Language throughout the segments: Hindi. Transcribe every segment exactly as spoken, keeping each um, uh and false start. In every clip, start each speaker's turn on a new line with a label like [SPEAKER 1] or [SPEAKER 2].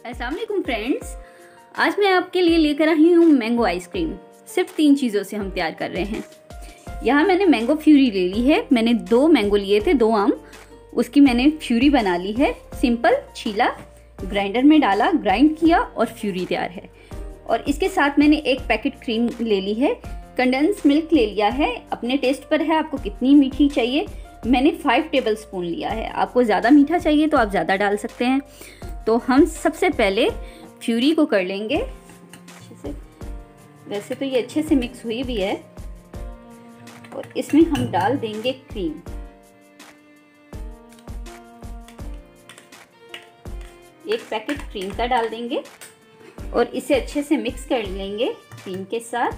[SPEAKER 1] अस्सलाम वालेकुम फ्रेंड्स, आज मैं आपके लिए लेकर आई हूँ मैंगो आइसक्रीम। सिर्फ तीन चीज़ों से हम तैयार कर रहे हैं। यहाँ मैंने मैंगो फ्यूरी ले ली है। मैंने दो मैंगो लिए थे, दो आम, उसकी मैंने फ्यूरी बना ली है। सिंपल छीला, ग्राइंडर में डाला, ग्राइंड किया और फ्यूरी तैयार है। और इसके साथ मैंने एक पैकेट क्रीम ले ली है। कंडेंस मिल्क ले लिया है, अपने टेस्ट पर है आपको कितनी मीठी चाहिए। मैंने फाइव टेबल स्पून लिया है। आपको ज़्यादा मीठा चाहिए तो आप ज़्यादा डाल सकते हैं। तो हम सबसे पहले फ्यूरी को कर लेंगे अच्छे से। वैसे तो ये अच्छे से मिक्स हुई भी है। और इसमें हम डाल देंगे क्रीम। एक पैकेट क्रीम का डाल देंगे और इसे अच्छे से मिक्स कर लेंगे क्रीम के साथ।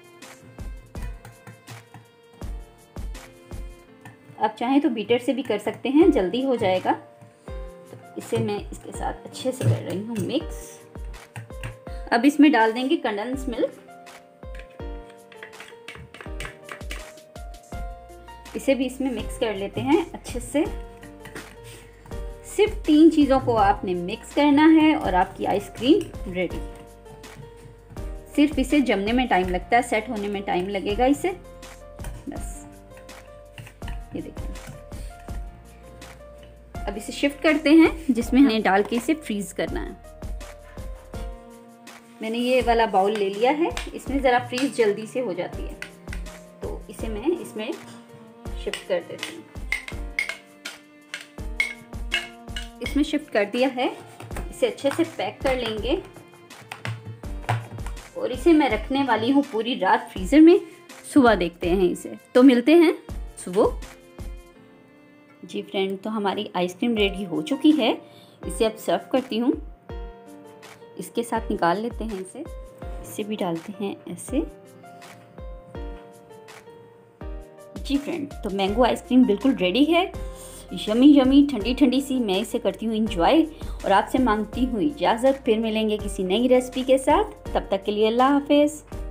[SPEAKER 1] आप चाहें तो बीटर से भी कर सकते हैं, जल्दी हो जाएगा। तो इसे मैं इसके साथ अच्छे से कर रही हूँ मिक्स। अब इसमें डाल देंगे कंडेंस मिल्क। इसे भी इसमें मिक्स कर लेते हैं अच्छे से। सिर्फ तीन चीज़ों को आपने मिक्स करना है और आपकी आइसक्रीम रेडी। सिर्फ इसे जमने में टाइम लगता है, सेट होने में टाइम लगेगा इसे। बस ये देखिए। अब इसे शिफ्ट करते हैं जिसमें हमें डाल के इसे फ्रीज करना है। मैंने ये वाला बाउल ले लिया है, इसमें ज़रा फ्रीज जल्दी से हो जाती है। तो इसे मैं इसमें शिफ्ट कर देती हूँ। इसमें शिफ्ट कर दिया है। इसे अच्छे से पैक कर लेंगे और इसे मैं रखने वाली हूँ पूरी रात फ्रीजर में। सुबह देखते हैं इसे। तो मिलते हैं सुबह। जी फ्रेंड, तो हमारी आइसक्रीम रेडी हो चुकी है। इसे अब सर्व करती हूँ। इसके साथ निकाल लेते हैं इसे। इसे भी डालते हैं ऐसे। जी फ्रेंड, तो मैंगो आइसक्रीम बिल्कुल रेडी है। यमी यमी ठंडी ठंडी सी। मैं इसे करती हूँ इंजॉय और आपसे मांगती हूँ इजाज़त। फिर मिलेंगे किसी नई रेसिपी के साथ। तब तक के लिए अल्लाह हाफिज़।